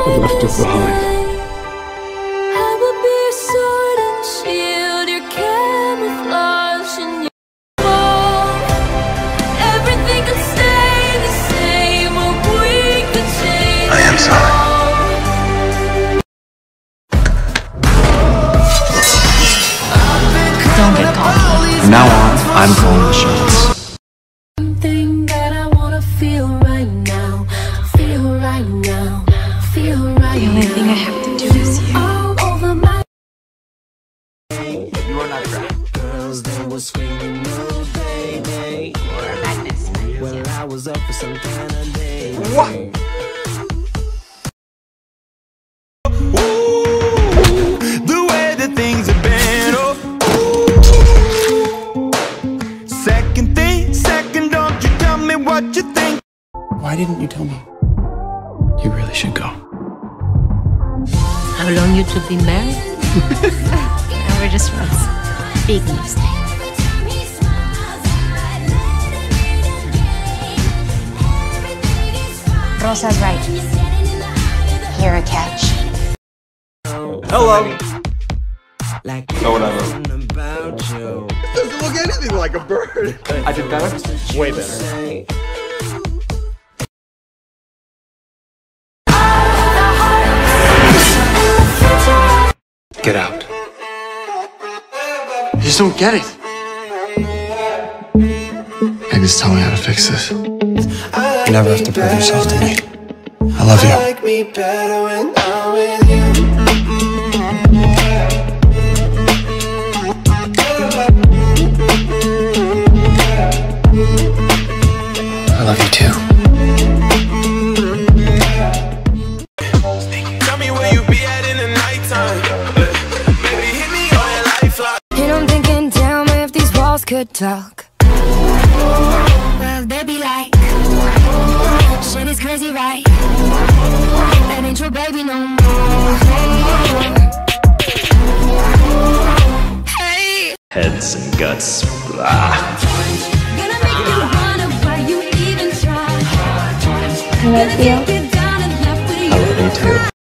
have left her behind. I will be your sword and shield, your camouflage and your wall. Everything could stay the same, or we could change. I am sorry. Don't get cocky. From now on, I'm calling the shots. Something that I wanna feel right now. Feel right now. Feel right The only now. thing I have to do is you. All over my You are not correct. Girls that were screaming, no baby. Well, I was up for some kind of day. What? The way that things have been, oh. Second, don't you tell me what you think. Why didn't you tell me? You really should go. How long you two been married? No, we're just friends. Big mistake. Rosa's right. You're a catch. Hello. Like Oh, whatever. about you. Doesn't look anything like a bird. I did better? Way better. Get out. You just don't get it. Maybe just tell me how to fix this. You never have to prove yourself to me. I love you. Like me better when I'm with you. I love you too. Tell me where you be at in the nighttime. Baby, hit me on your lifeline. And I'm thinking, damn, if these walls could talk. Well, they be like, shit is crazy, right? That ain't your baby no more. Hey, Heads and guts. Blah. gonna make you wonder why you even try. I love you. Get down and left with you. I love you too.